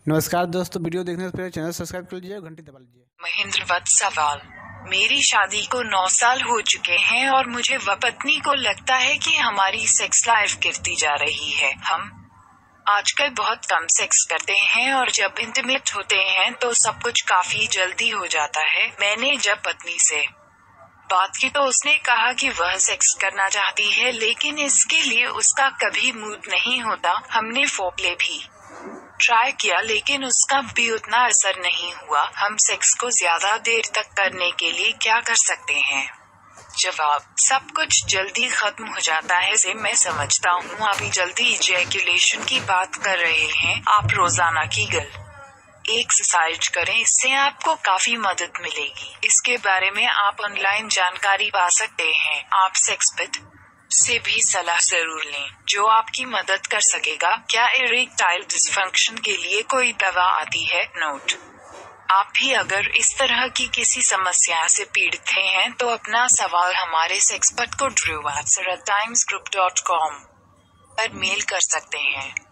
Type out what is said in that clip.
नमस्कार दोस्तों, वीडियो देखने से पहले चैनल सब्सक्राइब कर लीजिए और घंटी दबा लीजिए। महेंद्र वत्स सवाल। मेरी शादी को 9 साल हो चुके हैं और मुझे व पत्नी को लगता है कि हमारी सेक्स लाइफ गिरती जा रही है। हम आजकल बहुत कम सेक्स करते हैं और जब इंटीमेट होते हैं तो सब कुछ काफी जल्दी हो जाता है। मैंने जब पत्नी से बात की तो उसने कहा कि वह सेक्स करना चाहती है, लेकिन इसके लिए उसका कभी मूड नहीं होता। हमने फोरप्ले भी ट्राई किया लेकिन उसका भी उतना असर नहीं हुआ। हम सेक्स को ज्यादा देर तक करने के लिए क्या कर सकते हैं? जवाब: सब कुछ जल्दी खत्म हो जाता है। से मैं समझता हूँ अभी जल्दी इजैक्यूलेशन की बात कर रहे हैं। आप रोजाना कीगल एक्सरसाइज करें, इससे आपको काफी मदद मिलेगी। इसके बारे में आप ऑनलाइन जानकारी पा सकते हैं। आप सेक्सपेट से भी सलाह जरूर लें, जो आपकी मदद कर सकेगा। क्या इरेक्टाइल डिसफंक्शन के लिए कोई दवा आती है? नोट: आप भी अगर इस तरह की किसी समस्या से पीड़ित हैं तो अपना सवाल हमारे सेक्सपर्ट को drew@timesgroup.com पर मेल कर सकते हैं।